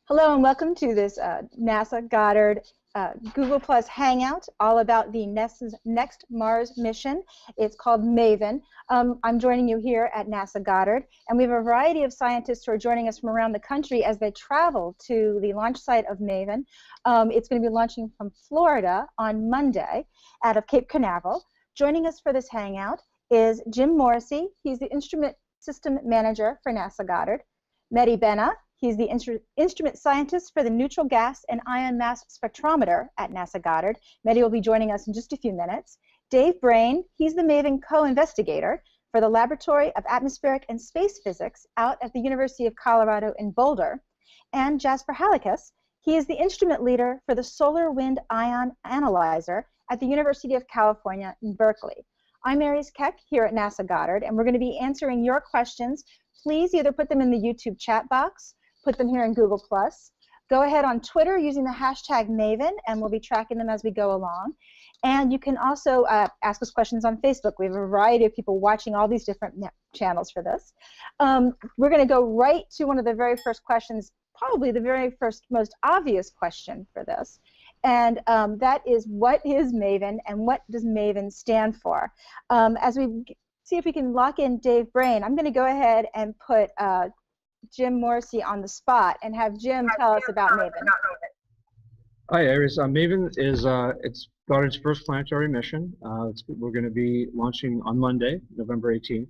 Hello and welcome to this NASA Goddard Google Plus Hangout, all about the next Mars mission. It's called MAVEN. I'm joining you here at NASA Goddard, and we have a variety of scientists who are joining us from around the country as they travel to the launch site of MAVEN. It's going to be launching from Florida on Monday out of Cape Canaveral. Joining us for this Hangout is Jim Morrissey. He's the Instrument System Manager for NASA Goddard. Mehdi Benna. He's the instrument scientist for the Neutral Gas and Ion Mass Spectrometer at NASA Goddard. Mehdi will be joining us in just a few minutes. Dave Brain, he's the MAVEN Co-Investigator for the Laboratory of Atmospheric and Space Physics out at the University of Colorado in Boulder. And Jasper Halekas, he is the instrument leader for the Solar Wind Ion Analyzer at the University of California in Berkeley. I'm Aries Keck here at NASA Goddard, and we're going to be answering your questions. Please either put them in the YouTube chat box, put them here in Google+. Go ahead on Twitter using the hashtag MAVEN, and we'll be tracking them as we go along. And you can also ask us questions on Facebook. We have a variety of people watching all these different channels for this. We're going to go right to one of the very first questions, probably the very first most obvious question for this. And that is, what is MAVEN and what does MAVEN stand for? As we see if we can lock in Dave Brain, I'm going to go ahead and put Jim Morrissey on the spot and have Jim tell us about MAVEN. Hi, Aries. MAVEN is it's Goddard's first planetary mission. We're going to be launching on Monday, November 18th.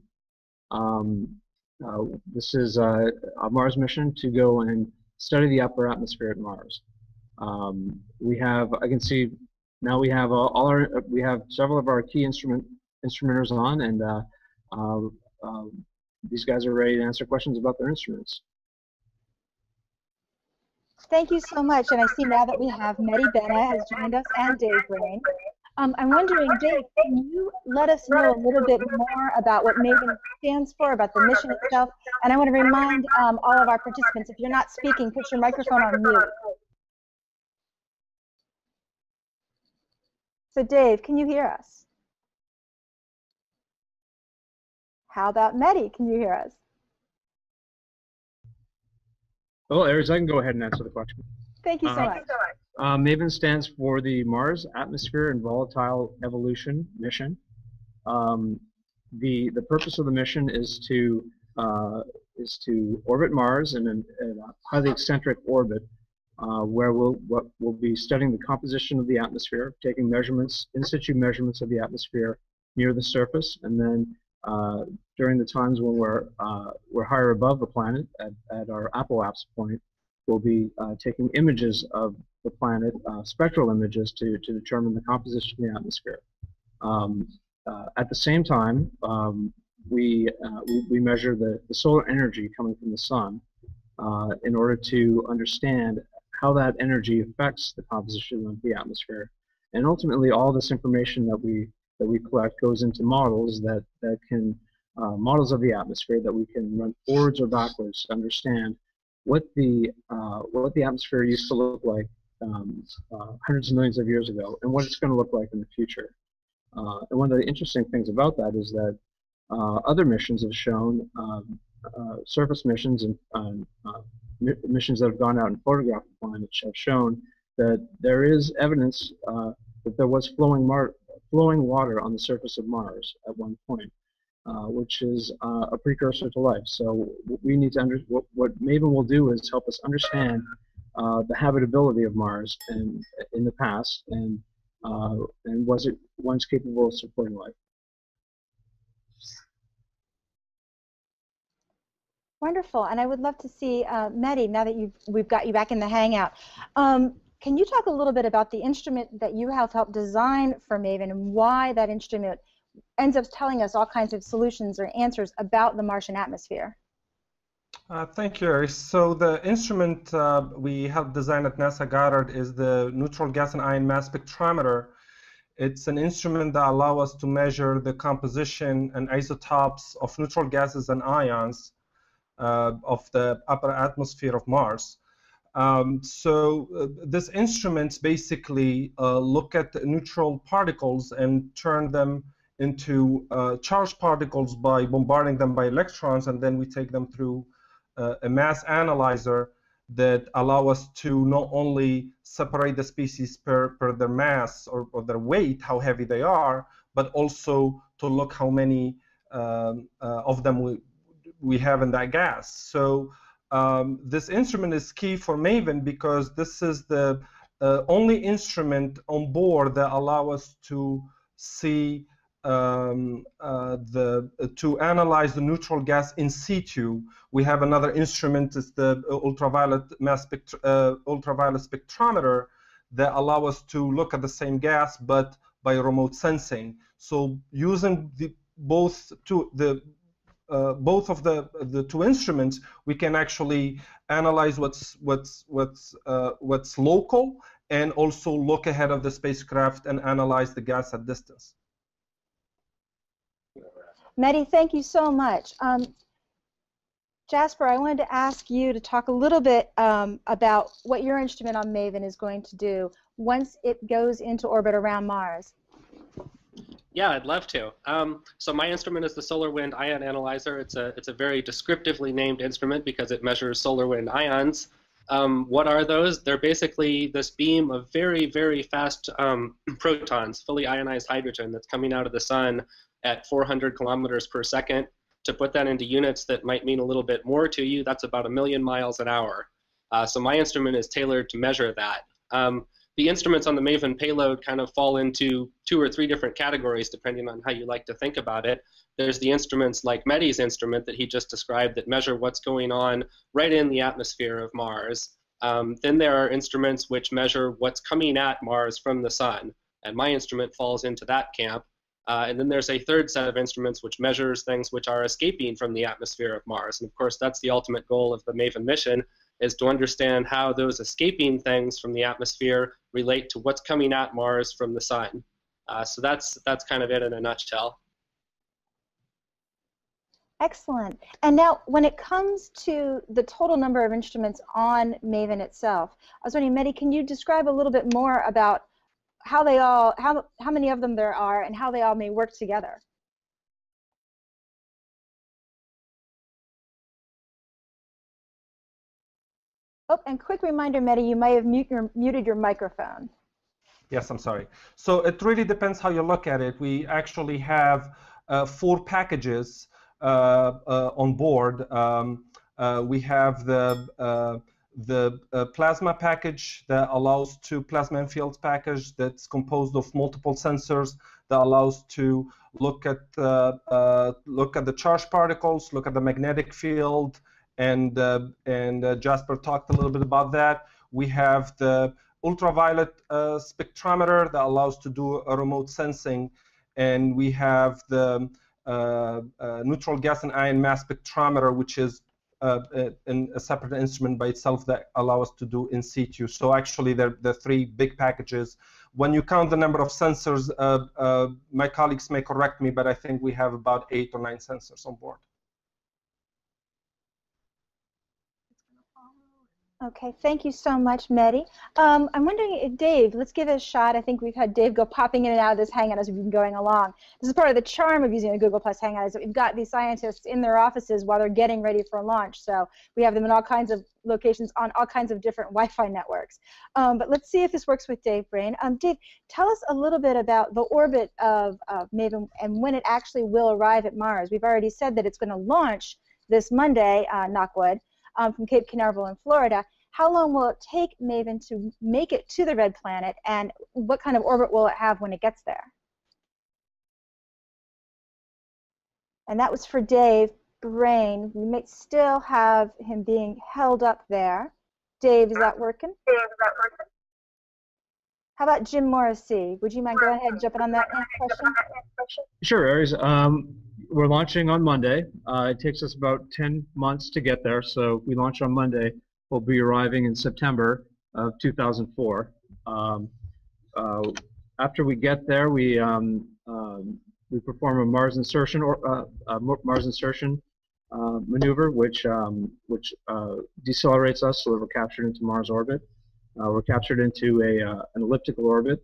This is a Mars mission to go and study the upper atmosphere at Mars. We have, I can see now we have we have several of our key instrumenters on, and these guys are ready to answer questions about their instruments. Thank you so much. And I see now that we have Mehdi Benna has joined us and Dave Brain. I'm wondering, Dave, can you let us know a little bit more about what MAVEN stands for, about the mission itself? And I want to remind all of our participants, if you're not speaking, put your microphone on mute. So Dave, can you hear us? How about Mehdi? Can you hear us? Well, Aries, I can go ahead and answer the question. Thank you so much. MAVEN stands for the Mars Atmosphere and Volatile Evolution Mission. The purpose of the mission is to orbit Mars in a highly eccentric orbit, where we'll be studying the composition of the atmosphere, taking measurements, in situ measurements of the atmosphere near the surface, and then during the times when we're higher above the planet at our apoapse point, we'll be taking images of the planet, spectral images, to determine the composition of the atmosphere. At the same time, we measure the solar energy coming from the sun in order to understand how that energy affects the composition of the atmosphere. And ultimately, all this information that we collect goes into models that can models of the atmosphere that we can run forwards or backwards to understand what the atmosphere used to look like hundreds of millions of years ago, and what it's going to look like in the future. And one of the interesting things about that is that other missions have shown, surface missions and missions that have gone out and photographed the planet have shown that there is evidence that there was flowing water on the surface of Mars at one point, which is a precursor to life. So we need to what MAVEN will do is help us understand the habitability of Mars and in the past, and was it once capable of supporting life. Wonderful, and I would love to see Mehdi, now that we've got you back in the Hangout. Can you talk a little bit about the instrument that you have helped design for MAVEN and why that instrument ends up telling us all kinds of solutions or answers about the Martian atmosphere? Thank you, Aries. So the instrument we have designed at NASA Goddard is the Neutral Gas and Ion Mass Spectrometer. It's an instrument that allows us to measure the composition and isotopes of neutral gases and ions of the upper atmosphere of Mars. This instrument basically look at the neutral particles and turn them into charged particles by bombarding them by electrons, and then we take them through a mass analyzer that allow us to not only separate the species per their mass or their weight, how heavy they are, but also to look how many of them we have in that gas. So this instrument is key for MAVEN because this is the only instrument on board that allow us to see to analyze the neutral gas in situ. We have another instrument, it's the ultraviolet spectrometer, that allow us to look at the same gas but by remote sensing. So using both of the two instruments, we can actually analyze what's local and also look ahead of the spacecraft and analyze the gas at distance. Mehdi, thank you so much. Jasper, I wanted to ask you to talk a little bit about what your instrument on MAVEN is going to do once it goes into orbit around Mars. Yeah, I'd love to. So my instrument is the Solar Wind Ion Analyzer. It's a very descriptively named instrument because it measures solar wind ions. What are those? They're basically this beam of very, very fast protons, fully ionized hydrogen that's coming out of the sun at 400 kilometers per second. To put that into units that might mean a little bit more to you, that's about 1,000,000 miles an hour. So my instrument is tailored to measure that. The instruments on the MAVEN payload kind of fall into 2 or 3 different categories depending on how you like to think about it. There's the instruments like Mehdi's instrument that he just described that measure what's going on right in the atmosphere of Mars. Then there are instruments which measure what's coming at Mars from the sun, and my instrument falls into that camp. And then there's a third set of instruments which measures things which are escaping from the atmosphere of Mars. And of course, that's the ultimate goal of the MAVEN mission, is to understand how those escaping things from the atmosphere relate to what's coming at Mars from the sun. So that's kind of it in a nutshell. Excellent. And now, when it comes to the total number of instruments on MAVEN itself, I was wondering, Mehdi, can you describe a little bit more about how they all, how many of them there are, and how they all may work together? Oh, and quick reminder, Mehdi, you may have muted your microphone. Yes, I'm sorry. So it really depends how you look at it. We actually have 4 packages on board. We have the plasma package that allows to plasma and fields package that's composed of multiple sensors that allows to look at the charged particles, look at the magnetic field, and Jasper talked a little bit about that. We have the ultraviolet spectrometer that allows to do a remote sensing, and we have the neutral gas and ion mass spectrometer, which is a separate instrument by itself that allow us to do in situ. So actually, they're the 3 big packages. When you count the number of sensors, my colleagues may correct me, but I think we have about 8 or 9 sensors on board. Okay, thank you so much, Mehdi. I'm wondering, Dave, let's give it a shot. I think we've had Dave go popping in and out of this Hangout as we've been going along. This is part of the charm of using a Google Plus Hangout, is that we've got these scientists in their offices while they're getting ready for launch. So we have them in all kinds of locations on all kinds of different Wi-Fi networks. But let's see if this works with Dave Brain. Dave, tell us a little bit about the orbit of MAVEN and when it actually will arrive at Mars. We've already said that it's going to launch this Monday, knock wood, from Cape Canaveral in Florida. How long will it take MAVEN to make it to the red planet, and what kind of orbit will it have when it gets there? And that was for Dave Brain. We may still have him being held up there. Dave, is that working? How about Jim Morrissey? Would you mind going ahead and jumping on that question? Sure, Aries. We're launching on Monday. It takes us about 10 months to get there, so we launch on Monday. We'll be arriving in September of 2004. After we get there, we perform a Mars insertion maneuver, which decelerates us so that we're captured into Mars orbit. We're captured into an elliptical orbit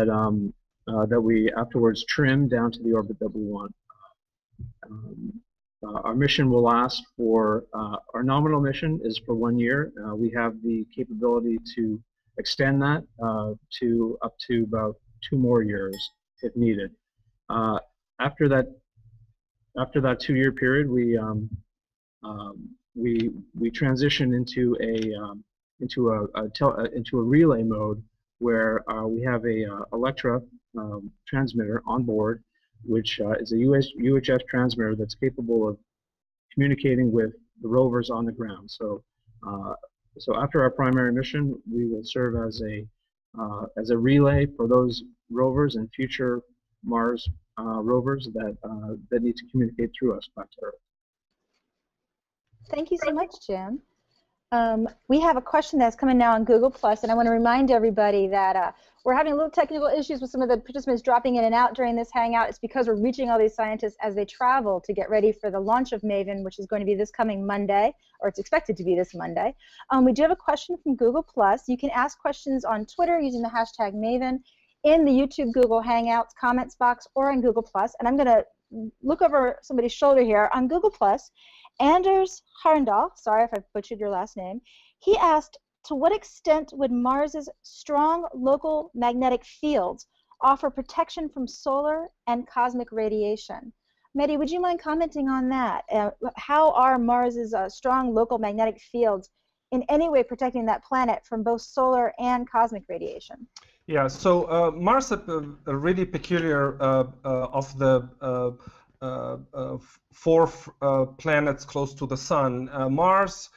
that we afterwards trim down to the orbit that we want. our mission will last for, our nominal mission is for 1 year. We have the capability to extend that to up to about 2 more years if needed. After that 2-year period, we transition into a relay mode where we have a Electra transmitter on board, which is a UHF transmitter that's capable of communicating with the rovers on the ground. So, so after our primary mission, we will serve as a relay for those rovers and future Mars rovers that need to communicate through us back to Earth. Thank you so much, Jim. We have a question that's coming now on Google+, and I want to remind everybody that we're having a little technical issues with some of the participants dropping in and out during this Hangout. It's because we're reaching all these scientists as they travel to get ready for the launch of MAVEN, which is going to be this coming Monday, or it's expected to be this Monday. We do have a question from Google+. You can ask questions on Twitter using the hashtag MAVEN, in the YouTube Google Hangouts comments box, or on Google+. And I'm going to look over somebody's shoulder here. On Google+, Anders Harndal, sorry if I butchered your last name, he asked, to what extent would Mars's strong local magnetic fields offer protection from solar and cosmic radiation? Mehdi, would you mind commenting on that? How are Mars's strong local magnetic fields in any way protecting that planet from both solar and cosmic radiation? Yeah, so Mars is really peculiar of the 4 planets close to the Sun. Mars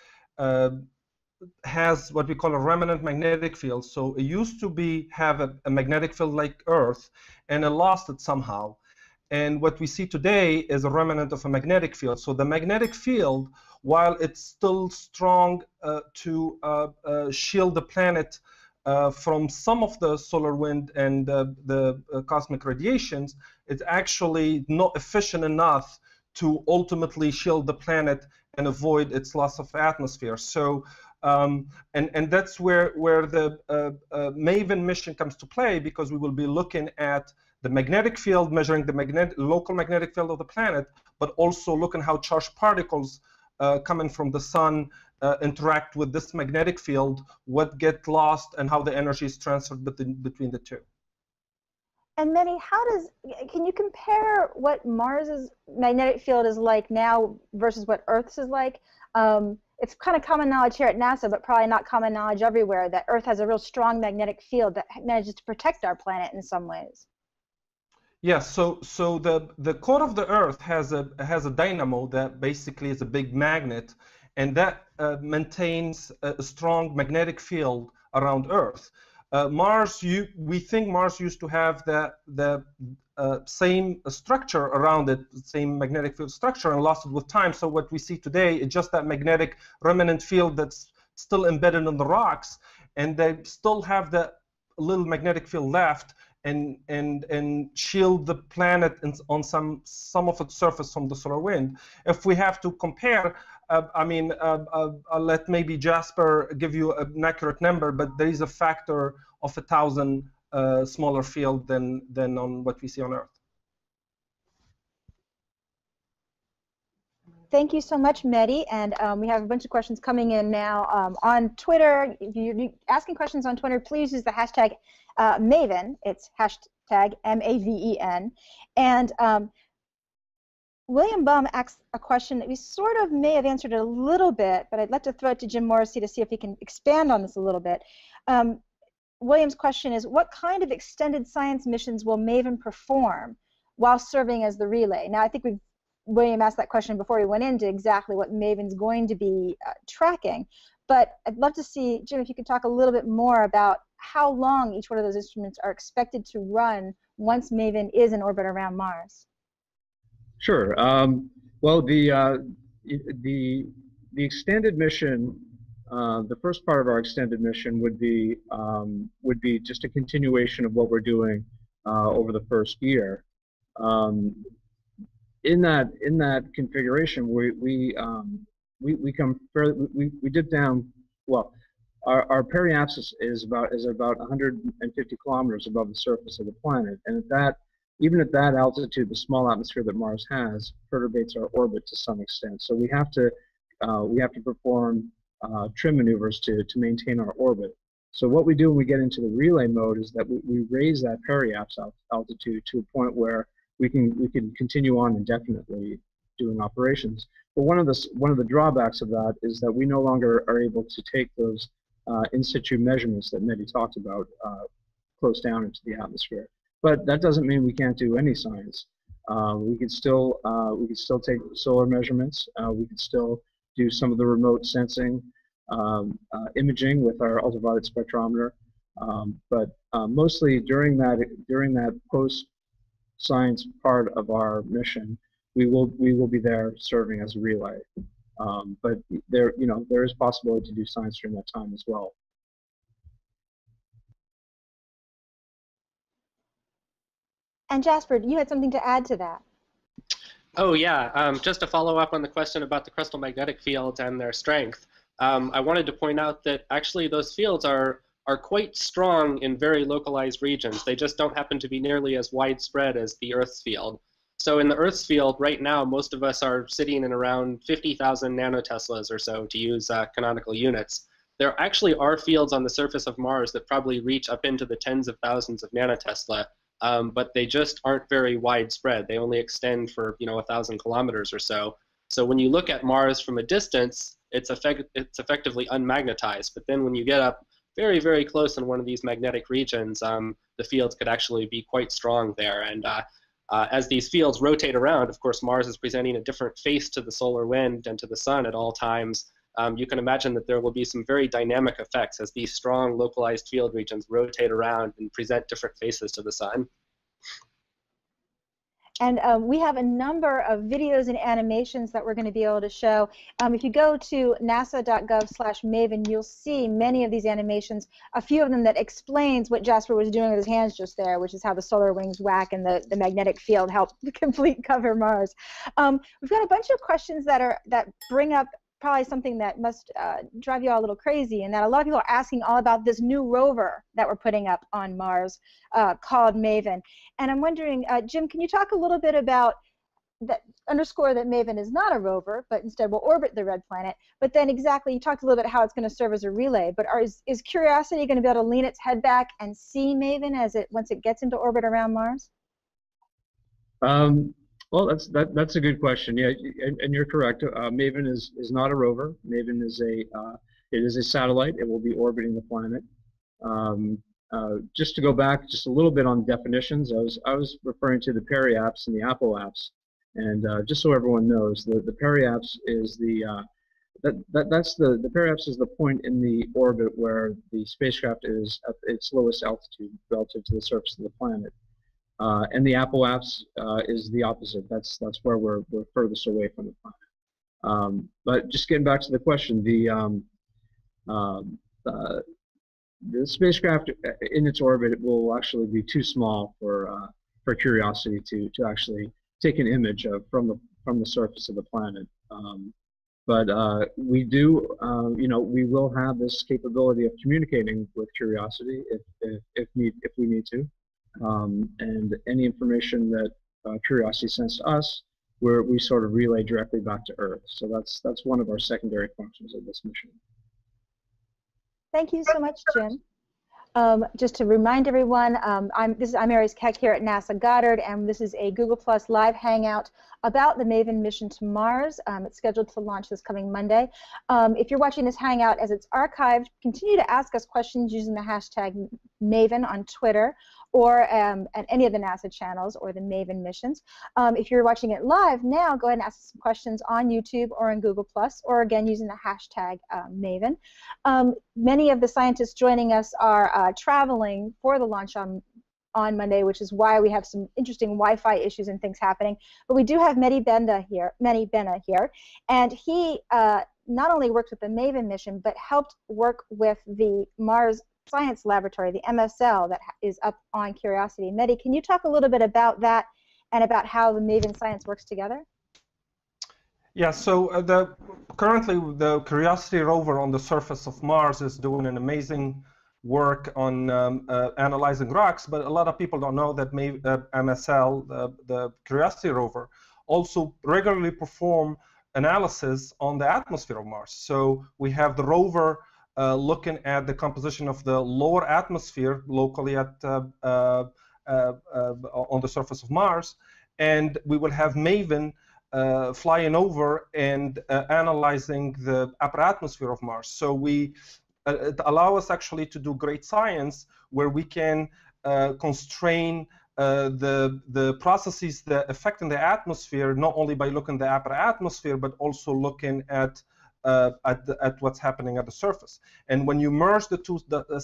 has what we call a remnant magnetic field. So it used to have a magnetic field like Earth, and it lost it somehow. And what we see today is a remnant of a magnetic field. So the magnetic field, while it's still strong to shield the planet from some of the solar wind and the cosmic radiations, it's actually not efficient enough to ultimately shield the planet and avoid its loss of atmosphere. So, and that's where the MAVEN mission comes to play, because we will be looking at the magnetic field, measuring the local magnetic field of the planet, but also looking how charged particles coming from the Sun interact with this magnetic field, what gets lost, and how the energy is transferred between the two. And Mehdi, can you compare what Mars's magnetic field is like now versus what Earth's is like? It's kind of common knowledge here at NASA, but probably not common knowledge everywhere, that Earth has a real strong magnetic field that manages to protect our planet in some ways. Yes, so the core of the Earth has a dynamo that basically is a big magnet, and that maintains a strong magnetic field around Earth. Mars, we think Mars used to have the same structure around it, the same magnetic field structure, and lost it with time. So what we see today is just that magnetic remnant field that's still embedded in the rocks, and they still have that little magnetic field left, and shield the planet on some of its surface from the solar wind. If we have to compare, I'll let maybe Jasper give you an accurate number, but there is a factor of 1,000 smaller field than on what we see on Earth. Thank you so much, Mehdi. And we have a bunch of questions coming in now on Twitter. If you're asking questions on Twitter, please use the hashtag MAVEN. It's hashtag MAVEN. And William Baum asks a question that we sort of may have answered it a little bit, but I'd like to throw it to Jim Morrissey to see if he can expand on this a little bit. William's question is, what kind of extended science missions will MAVEN perform while serving as the relay? Now, I think William asked that question before we went into exactly what MAVEN's going to be tracking, but I'd love to see, Jim, if you could talk a little bit more about how long each one of those instruments are expected to run once MAVEN is in orbit around Mars. Sure. Well, the extended mission, the first part of our extended mission would be just a continuation of what we're doing over the first year. In that configuration, we dip down. Well, our periapsis is about 150 kilometers above the surface of the planet, and at even at that altitude, the small atmosphere that Mars has perturbates our orbit to some extent. So we have to perform trim maneuvers to maintain our orbit. So what we do when we get into the relay mode is that we raise that periapse altitude to a point where we can continue on indefinitely doing operations. But one of the drawbacks of that is that we no longer are able to take those in situ measurements that Mehdi talked about close down into the atmosphere. But that doesn't mean we can't do any science. We could still take solar measurements. We could still do some of the remote sensing, imaging with our ultraviolet spectrometer. But mostly during that post-science part of our mission, we will be there serving as a relay. But there is possibility to do science during that time as well. And Jasper, you had something to add to that. Oh yeah, just to follow up on the question about the crustal magnetic fields and their strength. I wanted to point out that actually those fields are quite strong in very localized regions. They just don't happen to be nearly as widespread as the Earth's field. So in the Earth's field right now, most of us are sitting in around 50,000 nanoteslas or so, to use canonical units. There actually are fields on the surface of Mars that probably reach up into the tens of thousands of nanotesla. But they just aren't very widespread. They only extend for 1,000 kilometers or so. So when you look at Mars from a distance, it's effectively unmagnetized. But then when you get up very, very close in one of these magnetic regions, the fields could actually be quite strong there. And as these fields rotate around, of course, Mars is presenting a different face to the solar wind and to the sun at all times. You can imagine that there will be some very dynamic effects as these strong localized field regions rotate around and present different faces to the sun. And we have a number of videos and animations that we're going to be able to show. If you go to nasa.gov/maven, you'll see many of these animations, a few of them that explains what Jasper was doing with his hands just there, which is how the solar wings whack and the magnetic field help complete cover Mars. We've got a bunch of questions that bring up probably something that must drive you all a little crazy, and that a lot of people are asking all about this new rover that we're putting up on Mars called MAVEN. And I'm wondering, Jim, can you talk a little bit about that, underscore that MAVEN is not a rover, but instead will orbit the red planet. But then exactly, you talked a little bit how it's going to serve as a relay, but is Curiosity going to be able to lean its head back and see MAVEN once it gets into orbit around Mars? Well, that's a good question. Yeah, and you're correct. MAVEN is not a rover. MAVEN is a satellite. It will be orbiting the planet. Just to go back just a little bit on definitions, I was referring to the periapse and the apoapse, and just so everyone knows, the periapse is the periapse is the point in the orbit where the spacecraft is at its lowest altitude relative to the surface of the planet. And the apoapse is the opposite. That's where we're furthest away from the planet. But just getting back to the question, the spacecraft in its orbit will actually be too small for Curiosity to actually take an image from the surface of the planet. But we do, we will have this capability of communicating with Curiosity if we need to. And any information that Curiosity sends to us, we sort of relay directly back to Earth. So that's one of our secondary functions of this mission. Thank you so much, Jim. Just to remind everyone, I'm Aries Keck here at NASA Goddard, and this is a Google Plus live hangout about the MAVEN mission to Mars. It's scheduled to launch this coming Monday. If you're watching this hangout as it's archived, continue to ask us questions using the hashtag MAVEN on Twitter, or at any of the NASA channels or the MAVEN missions. If you're watching it live now, go ahead and ask some questions on YouTube or on Google+, or again using the hashtag MAVEN. Many of the scientists joining us are traveling for the launch on Monday, which is why we have some interesting Wi-Fi issues and things happening. But we do have Mehdi Benna here, and he not only worked with the MAVEN mission, but helped work with the Mars Science Laboratory, the MSL, that is up on Curiosity. Mehdi, can you talk a little bit about that and about how the MAVEN science works together? Yeah, so currently the Curiosity rover on the surface of Mars is doing an amazing work on analyzing rocks, but a lot of people don't know that MSL, the Curiosity rover, also regularly perform analysis on the atmosphere of Mars. So we have the rover looking at the composition of the lower atmosphere locally at on the surface of Mars, and we will have MAVEN flying over and analyzing the upper atmosphere of Mars. So it allows us actually to do great science where we can constrain the processes that affect in the atmosphere, not only by looking at the upper atmosphere, but also looking at what's happening at the surface. And when you merge the two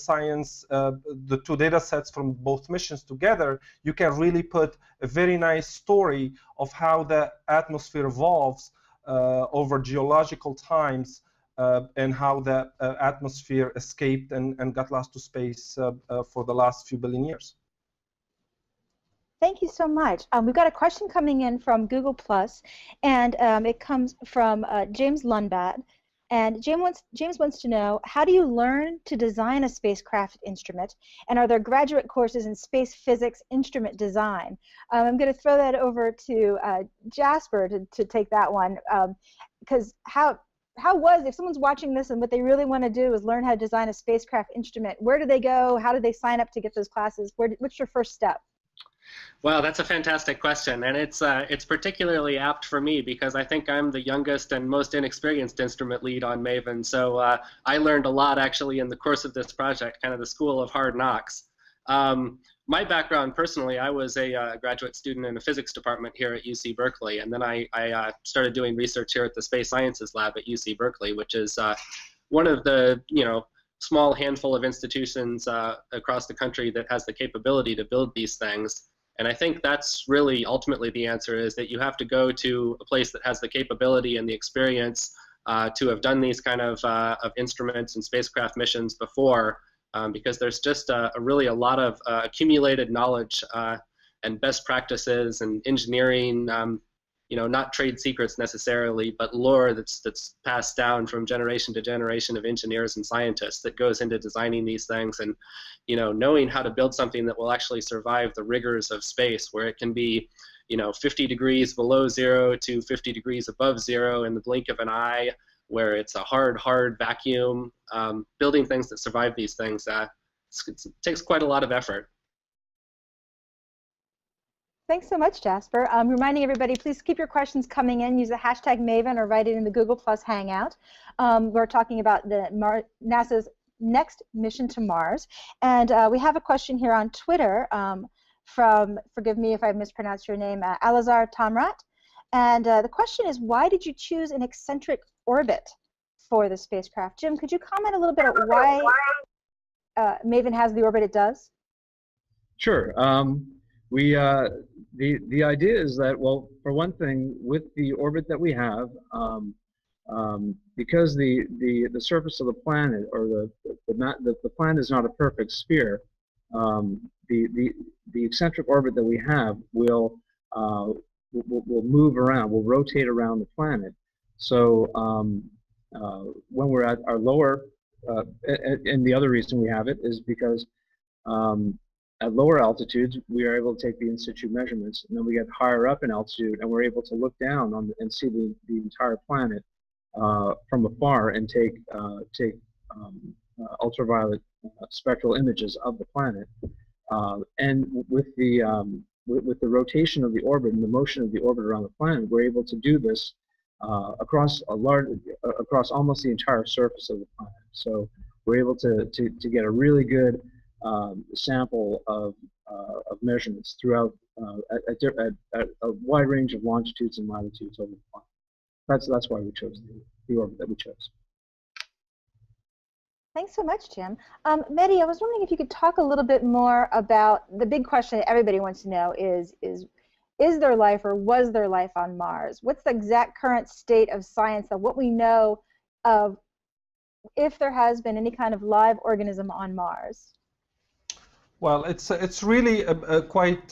the two data sets from both missions together, you can really put a very nice story of how the atmosphere evolves over geological times and how the atmosphere escaped and got lost to space for the last few billion years. Thank you so much. We've got a question coming in from Google+, and it comes from James Lundbad. And James wants to know, how do you learn to design a spacecraft instrument, and are there graduate courses in space physics instrument design? I'm going to throw that over to Jasper to take that one, because if someone's watching this and what they really want to do is learn how to design a spacecraft instrument, where do they go? How do they sign up to get those classes? What's your first step? Well, that's a fantastic question, and it's particularly apt for me because I think I'm the youngest and most inexperienced instrument lead on MAVEN. So I learned a lot actually in the course of this project, kind of the school of hard knocks. My background personally, I was a graduate student in the physics department here at UC Berkeley, and then I started doing research here at the Space Sciences Lab at UC Berkeley, which is one of the small handful of institutions across the country that has the capability to build these things. And I think that's really ultimately the answer, is that you have to go to a place that has the capability and the experience to have done these kind of instruments and spacecraft missions before, because there's just really a lot of accumulated knowledge and best practices and engineering, not trade secrets necessarily, but lore that's passed down from generation to generation of engineers and scientists that goes into designing these things, and knowing how to build something that will actually survive the rigors of space, where it can be 50 degrees below zero to 50 degrees above zero in the blink of an eye, where it's a hard vacuum. Building things that survive these things it takes quite a lot of effort. Thanks so much, Jasper. Reminding everybody, please keep your questions coming in. Use the hashtag MAVEN or write it in the Google+ Hangout. We're talking about NASA's next mission to Mars. And we have a question here on Twitter from, forgive me if I mispronounced your name, Alazar Tamrat. And the question is, why did you choose an eccentric orbit for the spacecraft? Jim, could you comment a little bit on why MAVEN has the orbit it does? Sure. The idea is that, well, for one thing, with the orbit that we have, because the surface of the planet, or the planet is not a perfect sphere, the eccentric orbit that we have will move around, will rotate around the planet. So when we're at our lower, and the other reason we have it is because at lower altitudes, we are able to take the in-situ measurements, and then we get higher up in altitude, and we're able to look down on and see the entire planet from afar and take ultraviolet spectral images of the planet. And with the rotation of the orbit and the motion of the orbit around the planet, we're able to do this across almost the entire surface of the planet. So we're able to get a really good sample of measurements throughout at a wide range of longitudes and latitudes over the planet. That's why we chose the orbit that we chose. Thanks so much, Jim. Mehdi, I was wondering if you could talk a little bit more about the big question that everybody wants to know is there life, or was there life on Mars? What's the exact current state of science of what we know of if there has been any kind of live organism on Mars? Well, it's really a quite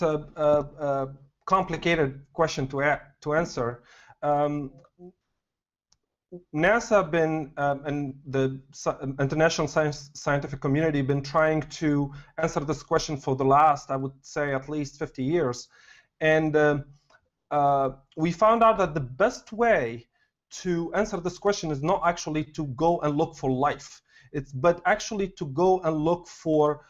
complicated question to answer. NASA been and the international scientific community been trying to answer this question for the last, I would say, at least 50 years, and we found out that the best way to answer this question is not actually to go and look for life, but actually to go and look for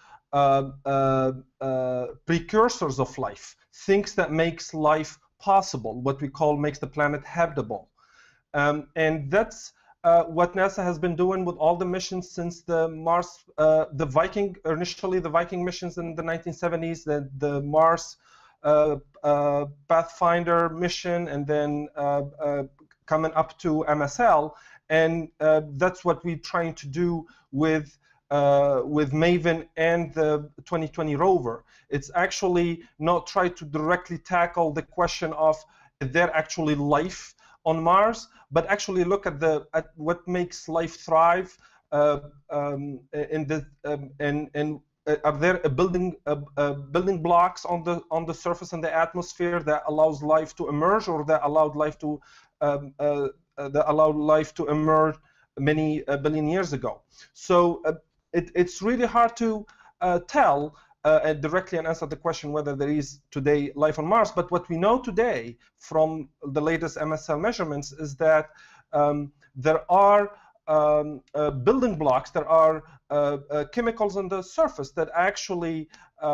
precursors of life, things that makes life possible, what we call makes the planet habitable. And that's what NASA has been doing with all the missions since the Mars, initially the Viking missions in the 1970s, the Mars Pathfinder mission, and then coming up to MSL, and that's what we're trying to do with MAVEN and the 2020 rover. It's actually not try to directly tackle the question of is there actually life on Mars, but actually look at what makes life thrive, and are there building blocks on the surface and the atmosphere that allows life to emerge, or that allowed life to emerge many billion years ago? So it's really hard to tell directly and answer the question whether there is today life on Mars. But what we know today from the latest MSL measurements is that there are building blocks, there are chemicals on the surface that actually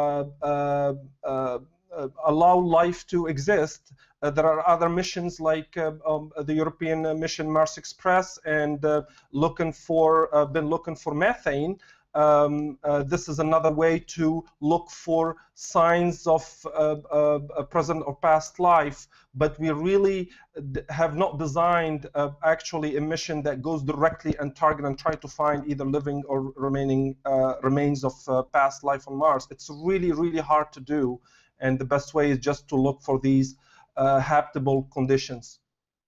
allow life to exist. There are other missions like the European mission Mars Express, and been looking for methane. This is another way to look for signs of present or past life, but we really have not designed actually a mission that goes directly and target and try to find either living or remaining remains of past life on Mars. It's really, really hard to do, and the best way is just to look for these habitable conditions.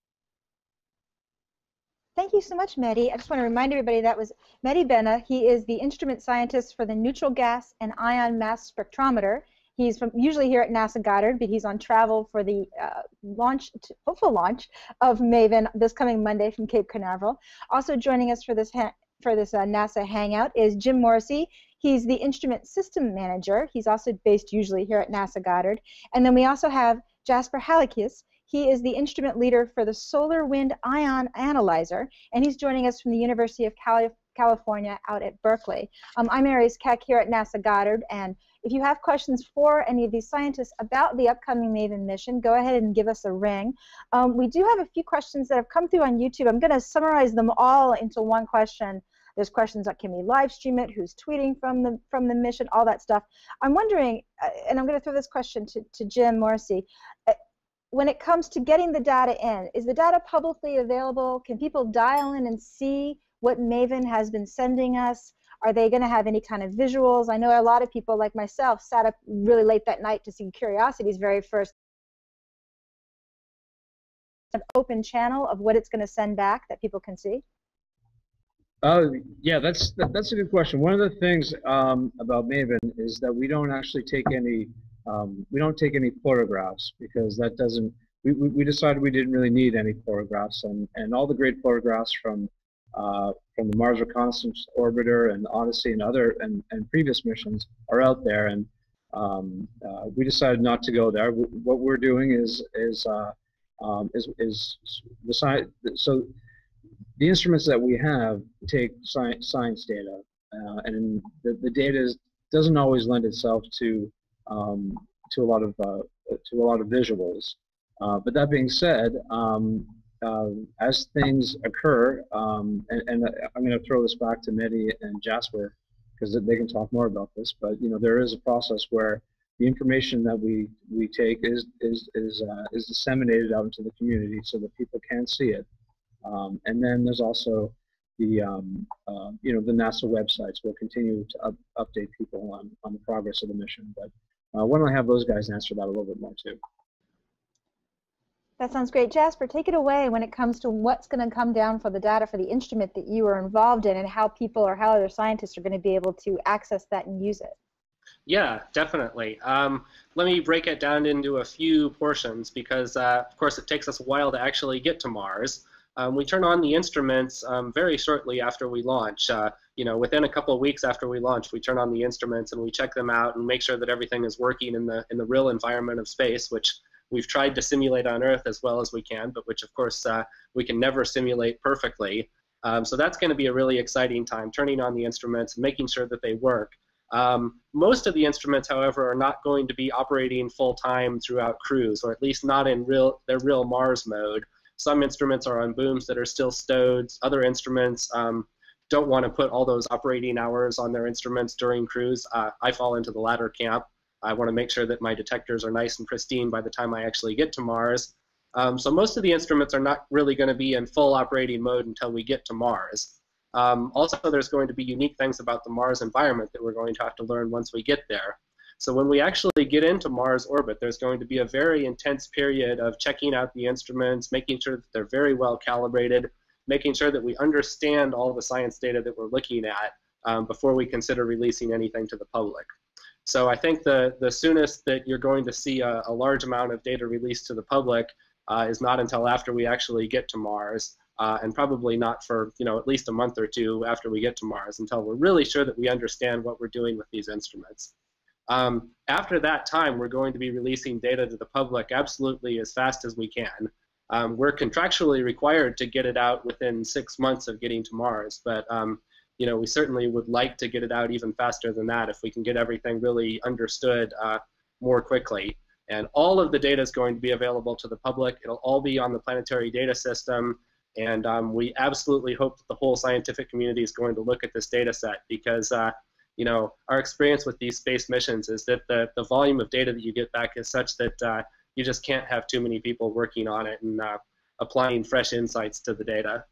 Thank you so much, Mehdi. I just want to remind everybody that was Mehdi Benna. He is the instrument scientist for the neutral gas and ion mass spectrometer. He's usually here at NASA Goddard, but he's on travel for the hopeful launch of MAVEN this coming Monday from Cape Canaveral. Also joining us for this NASA Hangout is Jim Morrissey. He's the instrument system manager. He's also based usually here at NASA Goddard. And then we also have Jasper Halekas. He is the instrument leader for the Solar Wind Ion Analyzer, and he's joining us from the University of California out at Berkeley. I'm Aries Keck here at NASA Goddard, and if you have questions for any of these scientists about the upcoming MAVEN mission, go ahead and give us a ring. We do have a few questions that have come through on YouTube. I'm going to summarize them all into one question. There's questions that can we live stream it, who's tweeting from the mission, all that stuff. I'm wondering, and I'm going to throw this question to Jim Morrissey. When it comes to getting the data in, is the data publicly available? Can people dial in and see what MAVEN has been sending us? Are they going to have any kind of visuals? I know a lot of people, like myself, sat up really late that night to see Curiosity's very first open channel of what it's going to send back that people can see. Yeah, that's a good question. One of the things about MAVEN is that we don't actually take any photographs, because that doesn't. We decided we didn't really need any photographs, and all the great photographs from the Mars Reconnaissance Orbiter and Odyssey and other and previous missions are out there, and we decided not to go there. What we're doing is so the instruments that we have take science data, and the data doesn't always lend itself to a lot of visuals. But that being said, as things occur, and I'm going to throw this back to Mehdi and Jasper because they can talk more about this. But there is a process where the information that we take is disseminated out into the community so that people can see it. And then there's also the the NASA websites will continue to update people on the progress of the mission. But why don't I have those guys answer that a little bit more too? That sounds great. Jasper, take it away when it comes to what's going to come down for the data for the instrument that you are involved in, and how people or how other scientists are going to be able to access that and use it. Yeah, definitely. Let me break it down into a few portions because, of course, it takes us a while to actually get to Mars. we turn on the instruments very shortly after we launch. Within a couple of weeks after we launch, we turn on the instruments and we check them out and make sure that everything is working in the real environment of space, which we've tried to simulate on Earth as well as we can, but which of course we can never simulate perfectly. So that's going to be a really exciting time, turning on the instruments and making sure that they work. Most of the instruments, however, are not going to be operating full-time throughout cruise, or at least not in their real Mars mode. Some instruments are on booms that are still stowed. Other instruments don't want to put all those operating hours on their instruments during cruise. I fall into the latter camp. I want to make sure that my detectors are nice and pristine by the time I actually get to Mars. So most of the instruments are not really going to be in full operating mode until we get to Mars. Also, there's going to be unique things about the Mars environment that we're going to have to learn once we get there. So when we actually get into Mars orbit, there's going to be a very intense period of checking out the instruments, making sure that they're very well calibrated, making sure that we understand all the science data that we're looking at before we consider releasing anything to the public. So I think the soonest that you're going to see a large amount of data released to the public is not until after we actually get to Mars, and probably not for at least a month or two after we get to Mars, until we're really sure that we understand what we're doing with these instruments. After that time, we're going to be releasing data to the public absolutely as fast as we can. We're contractually required to get it out within 6 months of getting to Mars, but we certainly would like to get it out even faster than that if we can get everything really understood more quickly. And all of the data is going to be available to the public. It'll all be on the planetary data system, and we absolutely hope that the whole scientific community is going to look at this data set, because our experience with these space missions is that the volume of data that you get back is such that you just can't have too many people working on it and applying fresh insights to the data.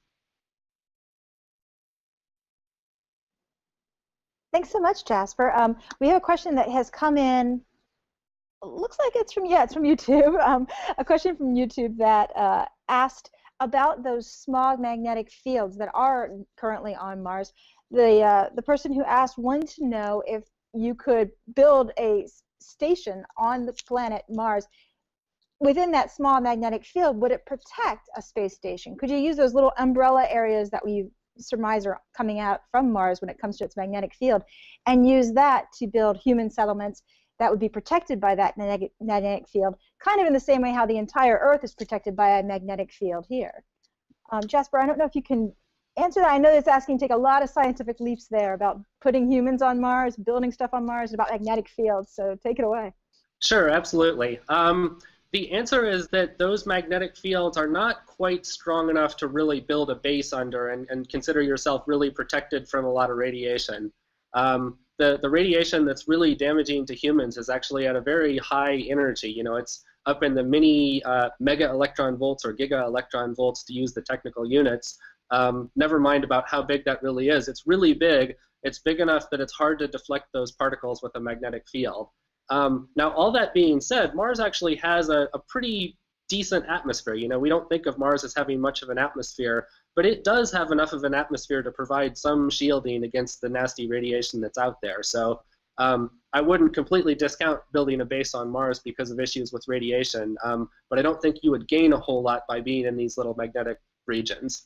Thanks so much, Jasper. We have a question that has come in. Looks like it's from YouTube. A question from YouTube that asked about those small magnetic fields that are currently on Mars. The person who asked wanted to know if you could build a station on the planet Mars. Within that small magnetic field, would it protect a space station? Could you use those little umbrella areas that we surmise are coming out from Mars when it comes to its magnetic field, and use that to build human settlements that would be protected by that magnetic field, kind of in the same way how the entire Earth is protected by a magnetic field here? Jasper, I don't know if you can answer that. I know it's asking to take a lot of scientific leaps there about putting humans on Mars, building stuff on Mars, about magnetic fields, so take it away. Sure, absolutely. The answer is that those magnetic fields are not quite strong enough to really build a base under and consider yourself really protected from a lot of radiation. The radiation that's really damaging to humans is actually at a very high energy. It's up in the many mega electron volts or giga electron volts, to use the technical units. Never mind about how big that really is. It's really big. It's big enough that it's hard to deflect those particles with a magnetic field. Now, all that being said, Mars actually has a pretty decent atmosphere. We don't think of Mars as having much of an atmosphere, but it does have enough of an atmosphere to provide some shielding against the nasty radiation that's out there. So I wouldn't completely discount building a base on Mars because of issues with radiation, but I don't think you would gain a whole lot by being in these little magnetic regions.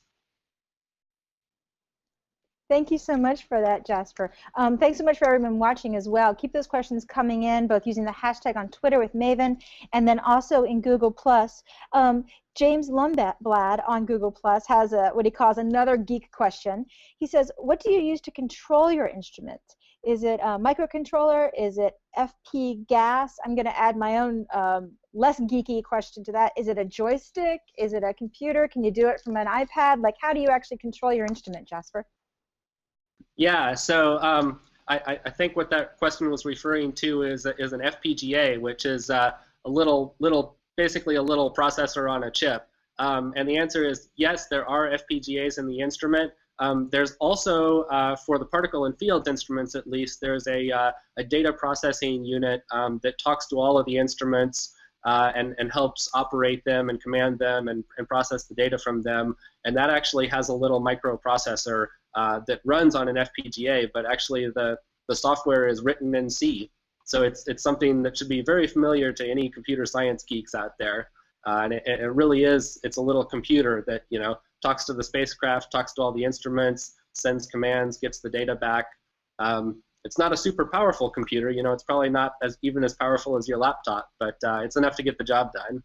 Thank you so much for that, Jasper. Thanks so much for everyone watching as well. Keep those questions coming in, both using the hashtag on Twitter with MAVEN and then also in Google+. James Lundblad on Google+ has what he calls another geek question. He says, what do you use to control your instrument? Is it a microcontroller? Is it FP gas? I'm going to add my own less geeky question to that. Is it a joystick? Is it a computer? Can you do it from an iPad? Like, how do you actually control your instrument, Jasper? Yeah, so I think what that question was referring to is an FPGA, which is basically a little processor on a chip. And the answer is yes, there are FPGAs in the instrument. There's also, for the particle and field instruments at least, there's a data processing unit that talks to all of the instruments and helps operate them and command them and process the data from them. And that actually has a little microprocessor that runs on an FPGA, but actually the software is written in C. So it's something that should be very familiar to any computer science geeks out there. And it really is, it's a little computer that talks to the spacecraft, talks to all the instruments, sends commands, gets the data back. It's not a super powerful computer, you know, it's probably not even as powerful as your laptop, but it's enough to get the job done.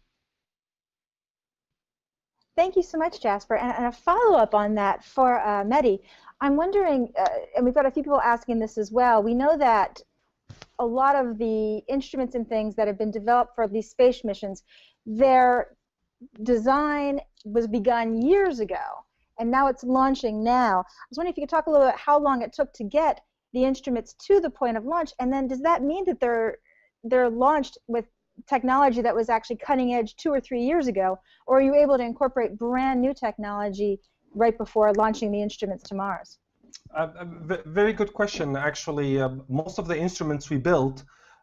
Thank you so much, Jasper. And a follow-up on that for Mehdi. I'm wondering, and we've got a few people asking this as well, we know that a lot of the instruments and things that have been developed for these space missions, their design was begun years ago, and now it's launching now. I was wondering if you could talk a little bit how long it took to get the instruments to the point of launch, and then does that mean that they're launched with technology that was actually cutting edge 2 or 3 years ago, or are you able to incorporate brand new technology right before launching the instruments to Mars? Very good question. Actually, most of the instruments we built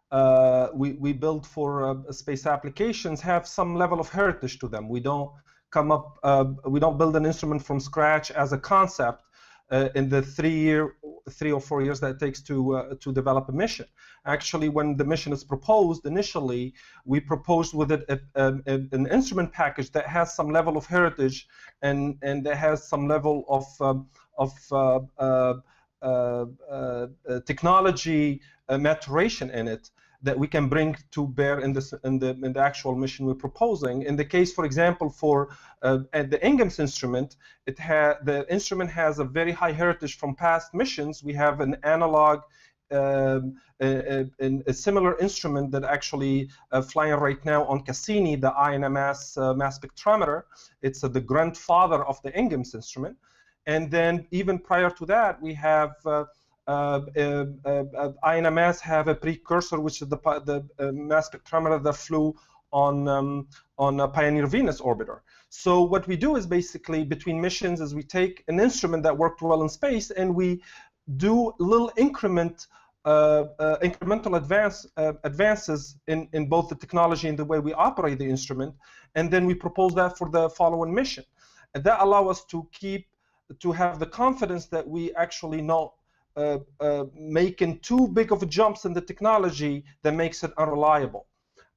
for space applications have some level of heritage to them. We don't build an instrument from scratch as a concept in the 3 or 4 years that it takes to develop a mission. Actually, when the mission is proposed initially, we proposed with it an instrument package that has some level of heritage and that has some level of technology maturation in it that we can bring to bear in the actual mission we're proposing. In the case, for example, for the Ingham's instrument, the instrument has a very high heritage from past missions. We have an analog, a similar instrument that actually flying right now on Cassini, the INMS mass spectrometer. It's the grandfather of the Ingham's instrument. And then even prior to that, we have INMS have a precursor, which is the mass spectrometer that flew on a Pioneer Venus orbiter. So what we do is basically between missions is we take an instrument that worked well in space and we do little incremental advances in both the technology and the way we operate the instrument, and then we propose that for the following mission. And that allows us to have the confidence that we actually not making too big of jumps in the technology that makes it unreliable.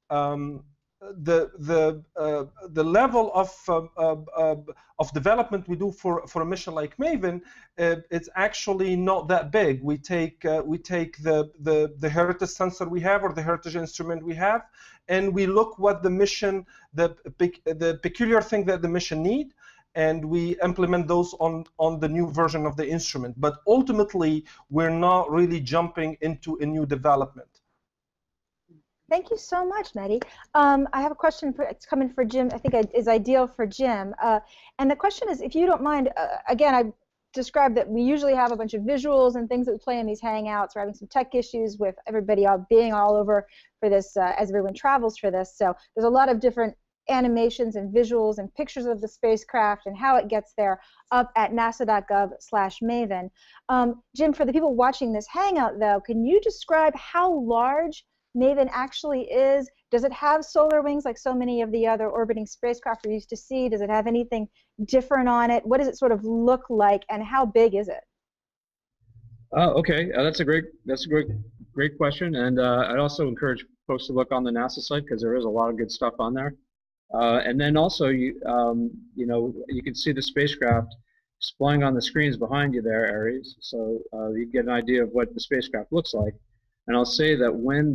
The level of development we do for a mission like MAVEN, it's actually not that big. We take the heritage sensor we have or the heritage instrument we have, and we look what the mission, the peculiar thing that the mission need, and we implement those on the new version of the instrument. But ultimately, we're not really jumping into a new development. Thank you so much, Mehdi. I have a question it's coming for Jim. I think is ideal for Jim. And the question is, if you don't mind, again, I described that we usually have a bunch of visuals and things that we play in these Hangouts. We're having some tech issues with everybody being all over for this as everyone travels for this. So there's a lot of different animations and visuals and pictures of the spacecraft and how it gets there up at nasa.gov/MAVEN. Jim, for the people watching this Hangout, though, can you describe how large MAVEN actually is? Does it have solar wings like so many of the other orbiting spacecraft we're used to see? Does it have anything different on it? What does it sort of look like, and how big is it? Okay, that's a great question, and I'd also encourage folks to look on the NASA site because there is a lot of good stuff on there. And then also, you can see the spacecraft displaying on the screens behind you there, Aries. So you get an idea of what the spacecraft looks like. And I'll say that when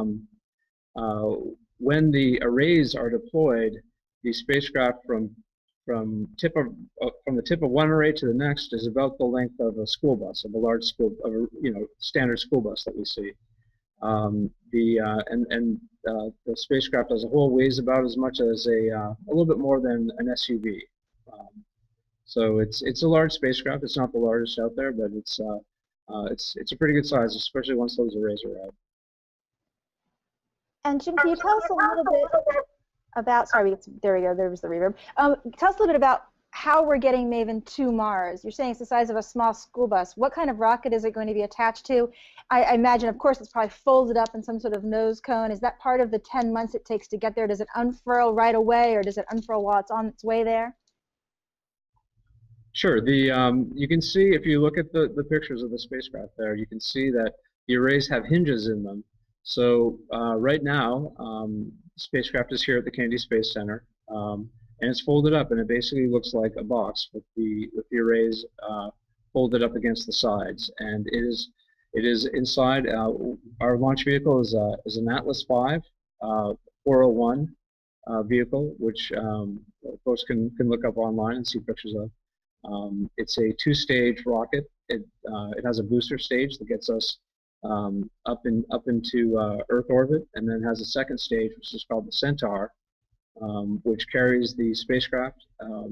the arrays are deployed, the spacecraft from the tip of one array to the next is about the length of a school bus, of a large school, standard school bus that we see. The spacecraft as a whole weighs about as much as a little bit more than an SUV. So it's a large spacecraft. It's not the largest out there, but it's a pretty good size, especially once those arrays are out. And Jim, can you tell us a little bit about? Sorry, there we go. There was the reverb. Tell us a little bit about how we're getting MAVEN to Mars. You're saying it's the size of a small school bus. What kind of rocket is it going to be attached to? I imagine, of course, it's probably folded up in some sort of nose cone. Is that part of the 10 months it takes to get there? Does it unfurl right away, or does it unfurl while it's on its way there? Sure. You can see, if you look at the pictures of the spacecraft there, you can see that the arrays have hinges in them. So right now, the spacecraft is here at the Kennedy Space Center, and it's folded up, and it basically looks like a box with the arrays folded up against the sides, and it is inside. Our launch vehicle is an Atlas V 401 vehicle, which folks can look up online and see pictures of. It's a two-stage rocket. It has a booster stage that gets us up into Earth orbit, and then has a second stage, which is called the Centaur, which carries the spacecraft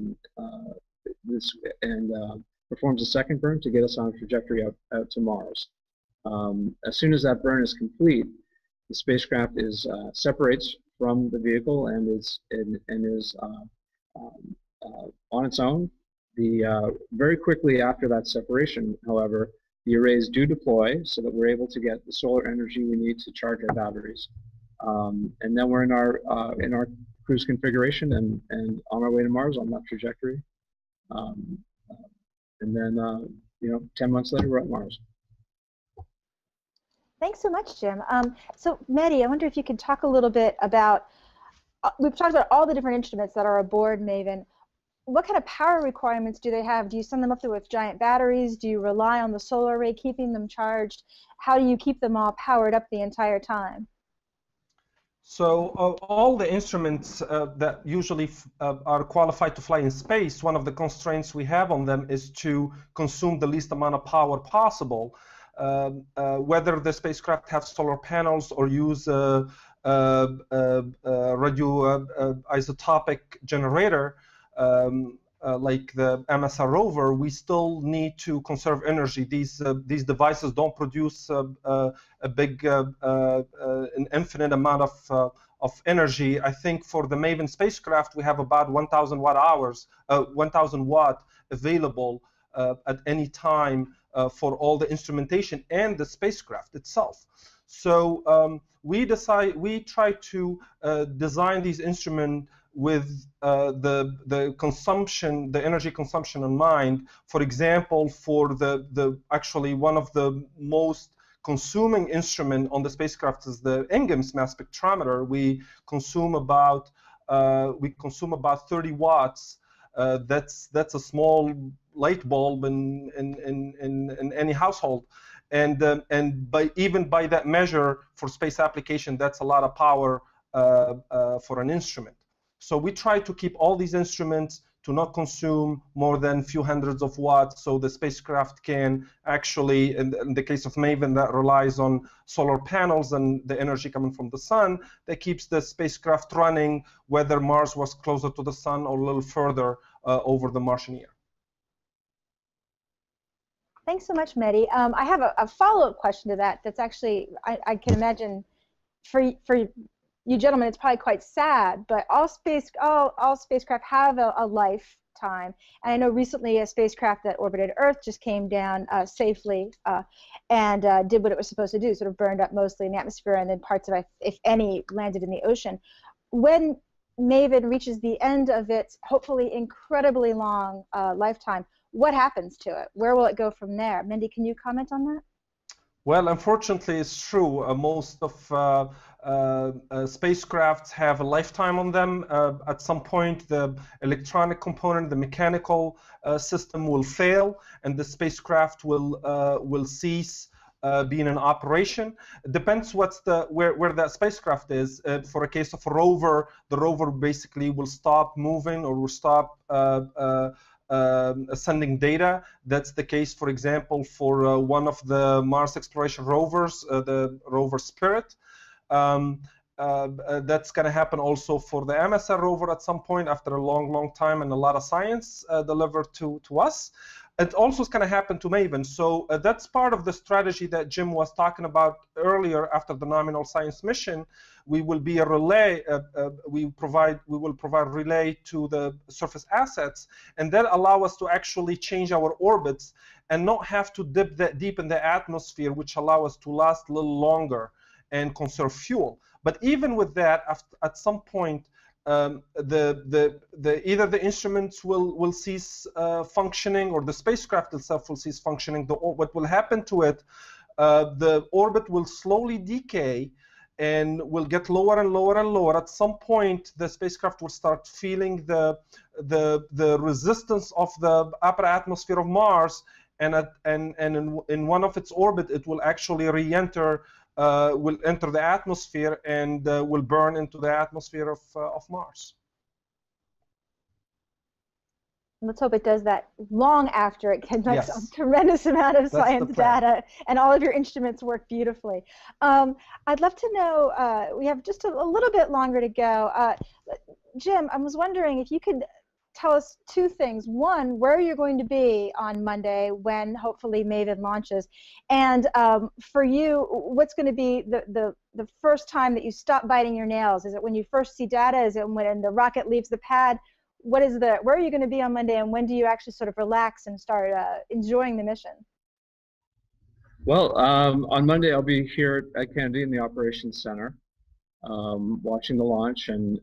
performs a second burn to get us on a trajectory out to Mars. As soon as that burn is complete, the spacecraft separates from the vehicle and is on its own. Very quickly after that separation, however, the arrays do deploy so that we're able to get the solar energy we need to charge our batteries. And then we're in our cruise configuration and on our way to Mars on that trajectory. And then 10 months later, we're at Mars. Thanks so much, Jim. So Mehdi, I wonder if you could talk a little bit about, we've talked about all the different instruments that are aboard MAVEN. What kind of power requirements do they have? Do you send them up there with giant batteries? Do you rely on the solar array keeping them charged? How do you keep them all powered up the entire time? So all the instruments that usually are qualified to fly in space, one of the constraints we have on them is to consume the least amount of power possible. Whether the spacecraft have solar panels or use a radioisotopic generator, like the MSR rover, we still need to conserve energy. These devices don't produce an infinite amount of energy. I think for the MAVEN spacecraft, we have about 1,000 watt available at any time for all the instrumentation and the spacecraft itself. So we try to design these instruments with the energy consumption in mind. For example, for actually one of the most consuming instrument on the spacecraft is the Ingham's mass spectrometer. We consume about 30 watts. That's a small light bulb in any household, and even by that measure for space application, that's a lot of power for an instrument. So we try to keep all these instruments to not consume more than a few hundreds of watts, so the spacecraft can actually, in the case of MAVEN, that relies on solar panels and the energy coming from the sun, that keeps the spacecraft running whether Mars was closer to the sun or a little further over the Martian year. Thanks so much, Mehdi. I have a follow-up question to that. That's actually, I can imagine for you gentlemen, it's probably quite sad, but all spacecraft have a lifetime. And I know recently a spacecraft that orbited Earth just came down safely and did what it was supposed to do, sort of burned up mostly in the atmosphere, and then parts of it, if any, landed in the ocean. When MAVEN reaches the end of its hopefully incredibly long lifetime, what happens to it? Where will it go from there? Mehdi, can you comment on that? Well, unfortunately, it's true. Most of spacecrafts have a lifetime on them. At some point, the electronic component, the mechanical system will fail, and the spacecraft will cease being in operation. It depends where that spacecraft is. For a case of a rover, the rover basically will stop moving or will stop sending data. That's the case, for example, for one of the Mars exploration rovers, the rover Spirit. That's going to happen also for the MSR rover at some point after a long time and a lot of science delivered to us. It also is going to happen to MAVEN. So that's part of the strategy that Jim was talking about earlier. After the nominal science mission, we will be a relay. We will provide relay to the surface assets, and that allow us to actually change our orbits and not have to dip that deep in the atmosphere, which allow us to last a little longer and conserve fuel. But even with that, at some point, either the instruments will cease functioning, or the spacecraft itself will cease functioning. What will happen to it? The orbit will slowly decay, and will get lower and lower and lower. At some point, the spacecraft will start feeling the resistance of the upper atmosphere of Mars, and in one of its orbit, it will actually re-enter, will enter the atmosphere and will burn into the atmosphere of Mars. Let's hope it does that long after it gets Yes. a tremendous amount of That's science the plan. data and all of your instruments work beautifully. I'd love to know, we have just a little bit longer to go. Jim, I was wondering if you could tell us two things. One, where you're going to be on Monday when hopefully MAVEN launches. And for you, what's going to be the first time that you stop biting your nails? Is it when you first see data? Is it when the rocket leaves the pad? Where are you going to be on Monday, and when do you actually sort of relax and start enjoying the mission? Well, on Monday I'll be here at Kennedy in the Operations Center, watching the launch, and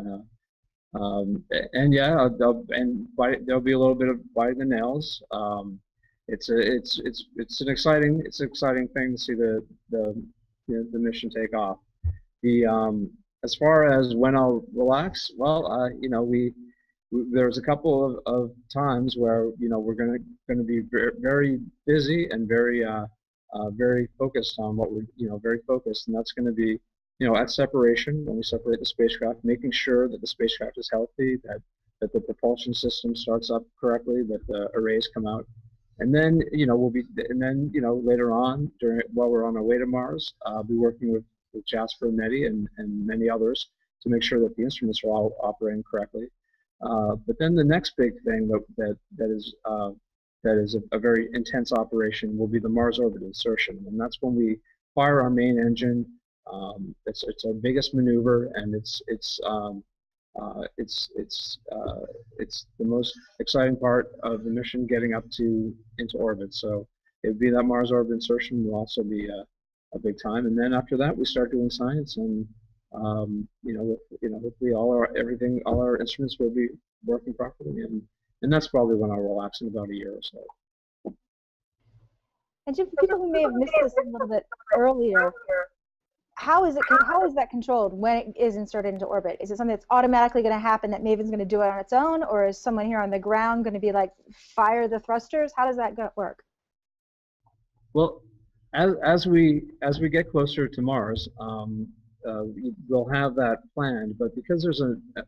yeah, there'll be a little bit of biting the nails. It's an exciting thing to see the mission take off. As far as when I'll relax, well, you know, there's a couple of times where we're going to be very busy and very focused on what we're very focused, and that's going to be at separation, when we separate the spacecraft, making sure that the spacecraft is healthy, that the propulsion system starts up correctly, that the arrays come out, and then later on while we're on our way to Mars, I'll be working with Jasper and Mehdi and many others to make sure that the instruments are all operating correctly. But then the next big thing that is a very intense operation will be the Mars orbit insertion, and that's when we fire our main engine. It's our biggest maneuver, and it's the most exciting part of the mission, getting up into orbit. So it would be that Mars orbit insertion will also be a big time, and then after that we start doing science, and hopefully all our instruments will be working properly, and that's probably when I'll relax in about a year or so. And Jim, for people who may have missed this a little bit earlier, how is that controlled when it is inserted into orbit? Is it something that's automatically going to happen, that MAVEN's going to do it on its own, or is someone here on the ground going to be like, fire the thrusters? How does that work? Well, as we get closer to Mars, we'll have that planned, but because there's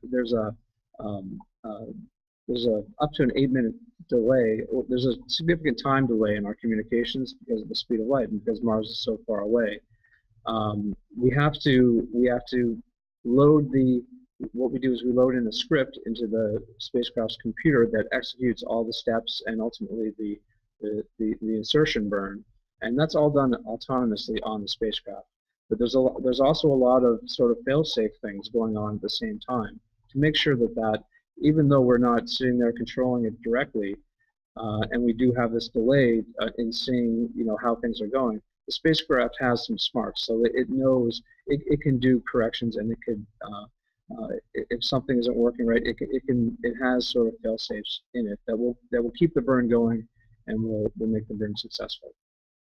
up to an 8-minute delay, there's a significant time delay in our communications because of the speed of light, and because Mars is so far away. We have to load what we do is we load in a script into the spacecraft's computer that executes all the steps and ultimately the insertion burn, and that's all done autonomously on the spacecraft. But there's also a lot of sort of fail-safe things going on at the same time to make sure that even though we're not sitting there controlling it directly, and we do have this delay in seeing how things are going, the spacecraft has some smarts, so it knows it can do corrections, and it could if something isn't working right, it has sort of fail-safes in it that will keep the burn going and will make the burn successful.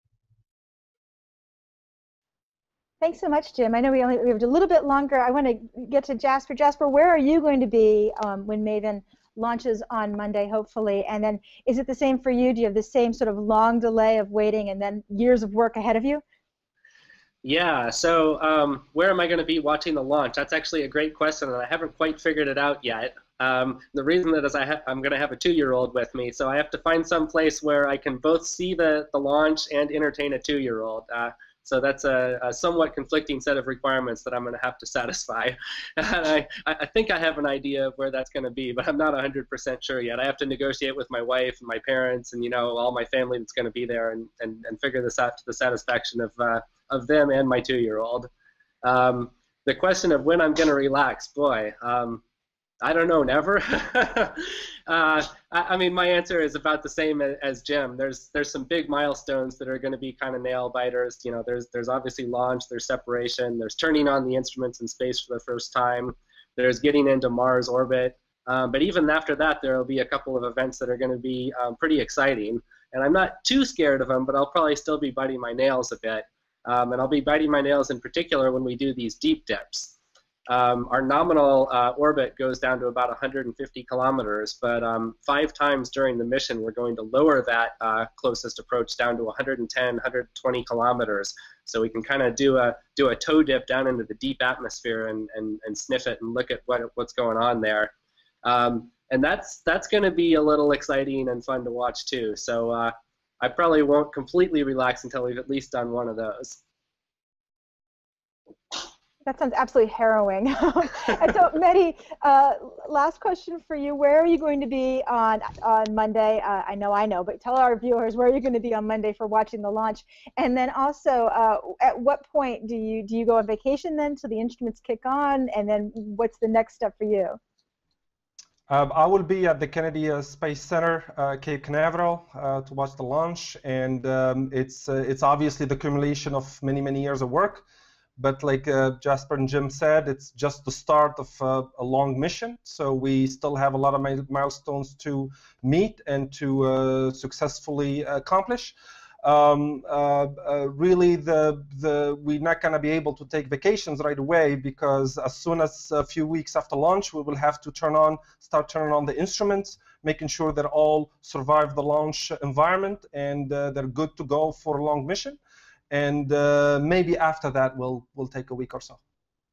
Thanks so much, Jim. I know we have a little bit longer. I want to get to Jasper. Jasper, where are you going to be when MAVEN launches on Monday, hopefully? And then is it the same for you? Do you have the same sort of long delay of waiting and then years of work ahead of you? Yeah, so where am I going to be watching the launch? That's actually a great question, and I haven't quite figured it out yet. The reason that is I'm going to have a 2-year-old with me, so I have to find some place where I can both see the launch and entertain a 2-year-old. So that's a somewhat conflicting set of requirements that I'm going to have to satisfy. And I think I have an idea of where that's going to be, but I'm not 100% sure yet. I have to negotiate with my wife and my parents and all my family that's going to be there and figure this out to the satisfaction of them and my 2-year-old. The question of when I'm going to relax, boy. I don't know, never. I mean, my answer is about the same as Jim. There's some big milestones that are going to be kind of nail biters. There's obviously launch, there's separation, there's turning on the instruments in space for the first time, there's getting into Mars orbit. But even after that, there will be a couple of events that are going to be pretty exciting. And I'm not too scared of them, but I'll probably still be biting my nails a bit. And I'll be biting my nails in particular when we do these deep dips. Our nominal orbit goes down to about 150 kilometers, but 5 times during the mission we're going to lower that closest approach down to 110, 120 kilometers, so we can kind of do a toe dip down into the deep atmosphere and sniff it and look at what's going on there. And that's going to be a little exciting and fun to watch too. So I probably won't completely relax until we've at least done one of those. That sounds absolutely harrowing. And so, Mehdi, last question for you. Where are you going to be on Monday? I know, but tell our viewers where you're going to be on Monday for watching the launch. And then also, at what point do you go on vacation then till the instruments kick on? And then what's the next step for you? I will be at the Kennedy Space Center, Cape Canaveral, to watch the launch. And it's obviously the accumulation of many years of work. But like Jasper and Jim said, it's just the start of a long mission. So we still have a lot of milestones to meet and to successfully accomplish. Really, we're not going to be able to take vacations right away, because as soon as a few weeks after launch, we will have to start turning on the instruments, making sure that all survive the launch environment and they're good to go for a long mission. And maybe after that, we'll take a week or so.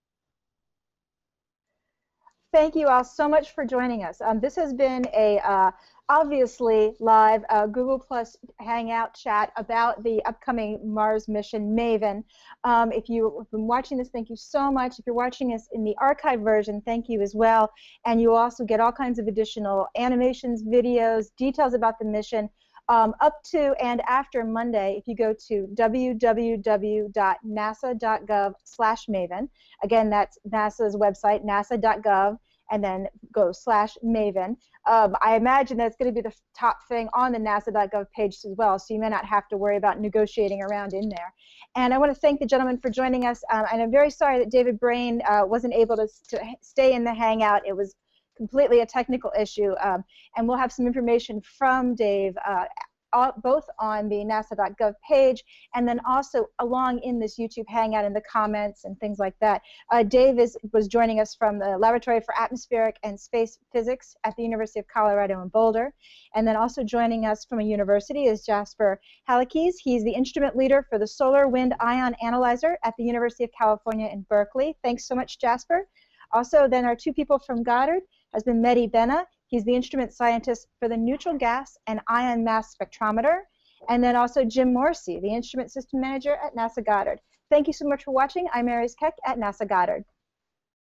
Thank you all so much for joining us. This has been a obviously live Google Plus Hangout chat about the upcoming Mars mission, MAVEN. If you've been watching this, thank you so much. If you're watching us in the archive version, thank you as well. And you also get all kinds of additional animations, videos, details about the mission. Up to and after Monday, if you go to www.nasa.gov/MAVEN, again, that's NASA's website, nasa.gov, and then go /MAVEN. I imagine that's going to be the top thing on the nasa.gov page as well, so you may not have to worry about negotiating around in there. And I want to thank the gentlemen for joining us, and I'm very sorry that David Brain wasn't able to stay in the Hangout. It was completely a technical issue, and we'll have some information from Dave both on the nasa.gov page and then also along in this YouTube Hangout in the comments and things like that. Dave was joining us from the Laboratory for Atmospheric and Space Physics at the University of Colorado in Boulder. And then also joining us from a university is Jasper Halekas. He's the instrument leader for the Solar Wind Ion Analyzer at the University of California in Berkeley. Thanks so much, Jasper. Also, then our 2 people from Goddard has been Mehdi Benna. He's the instrument scientist for the neutral gas and ion mass spectrometer. And then also Jim Morrissey, the instrument system manager at NASA Goddard. Thank you so much for watching. I'm Aries Keck at NASA Goddard.